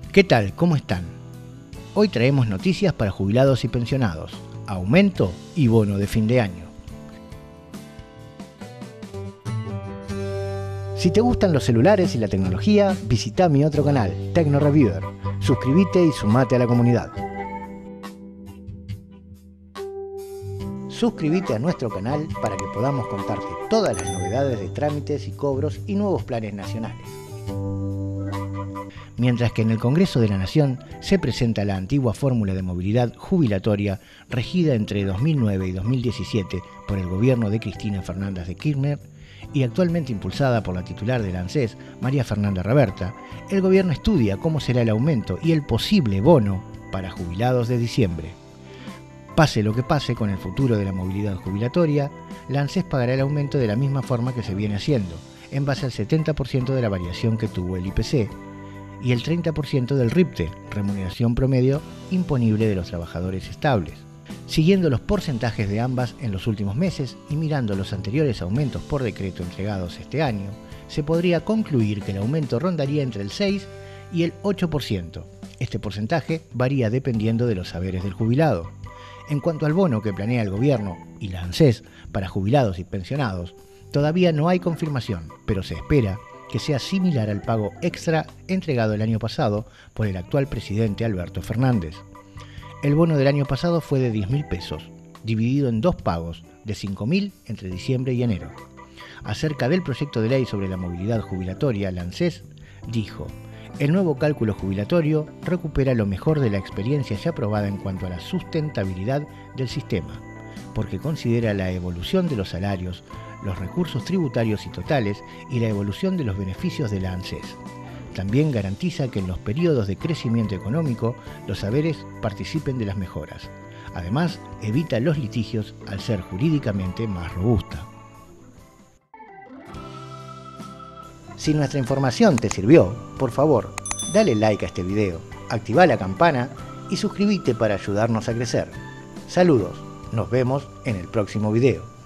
¿Qué tal? ¿Cómo están? Hoy traemos noticias para jubilados y pensionados, aumento y bono de fin de año. Si te gustan los celulares y la tecnología, visita mi otro canal, TecnoReviewer. Suscríbete y sumate a la comunidad. Suscríbete a nuestro canal para que podamos contarte todas las novedades de trámites y cobros y nuevos planes nacionales. Mientras que en el Congreso de la Nación se presenta la antigua fórmula de movilidad jubilatoria regida entre 2009 y 2017 por el gobierno de Cristina Fernández de Kirchner y actualmente impulsada por la titular del ANSES, María Fernanda Raberta, el gobierno estudia cómo será el aumento y el posible bono para jubilados de diciembre. Pase lo que pase con el futuro de la movilidad jubilatoria, la ANSES pagará el aumento de la misma forma que se viene haciendo, en base al 70% de la variación que tuvo el IPC, y el 30% del RIPTE, remuneración promedio imponible de los trabajadores estables. Siguiendo los porcentajes de ambas en los últimos meses y mirando los anteriores aumentos por decreto entregados este año, se podría concluir que el aumento rondaría entre el 6 y el 8%. Este porcentaje varía dependiendo de los saberes del jubilado. En cuanto al bono que planea el gobierno y la ANSES para jubilados y pensionados, todavía no hay confirmación, pero se espera que sea similar al pago extra entregado el año pasado por el actual presidente Alberto Fernández. El bono del año pasado fue de 10.000 pesos, dividido en dos pagos de 5.000 entre diciembre y enero. Acerca del proyecto de ley sobre la movilidad jubilatoria, la ANSES dijo: el nuevo cálculo jubilatorio recupera lo mejor de la experiencia ya aprobada en cuanto a la sustentabilidad del sistema, porque considera la evolución de los salarios, los recursos tributarios y totales y la evolución de los beneficios de la ANSES. También garantiza que en los periodos de crecimiento económico los saberes participen de las mejoras. Además, evita los litigios al ser jurídicamente más robusta. Si nuestra información te sirvió, por favor, dale like a este video, activa la campana y suscríbete para ayudarnos a crecer. Saludos, nos vemos en el próximo video.